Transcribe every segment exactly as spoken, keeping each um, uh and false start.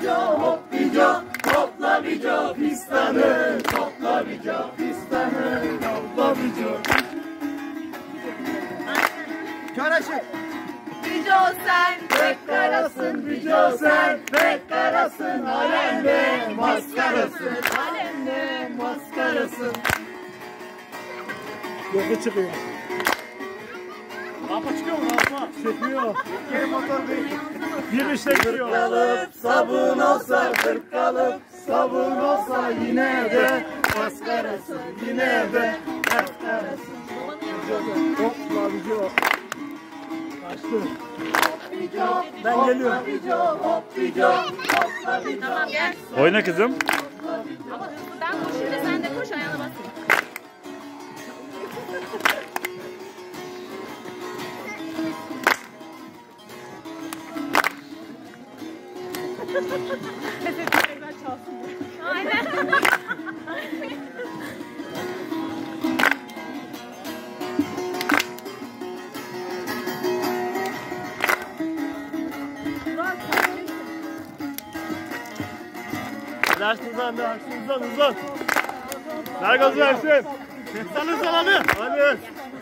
bico, hop bico, hopla bico pistanı, topla bico pistanı, topla bico. Köreşik. Bico sen pek karasın, bico sen pek karasın, alemde maskarasın, alemde maskarasın. Yoku çıkıyor. Rampa çıkıyor mu rampa? Çekiyor. Geri motor değil. Bir işte gidiyor. Kalıp sabun olsa, kırk kalıp sabun olsa yine de maskarasın, yine de maskarasın. Hopla bico. Kaçtı. Ben geliyorum. Hop bico, hopla bico. Tamam gel. Oyna kızım. Ama hızlı ben koşayım da sen de koş ayağına basın. Aynen. Ders uzan, ders uzan, uzan. Ver gazı versin. Hızlan hızlan hadi. Hadi.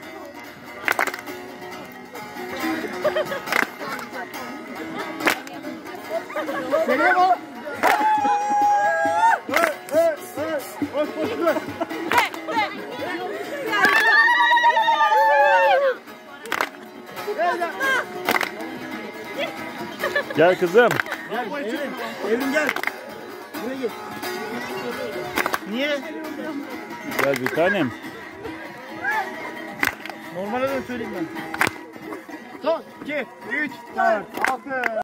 Nereye bak? Hey, hey, hey. Koş, koş, koş. Gel kızım. Gel, Evrim. Evrim gel. Buraya gel. Niye? Gel bir tanem. Normale de söyleyeyim ben. Son, iki, üç, dört, altı.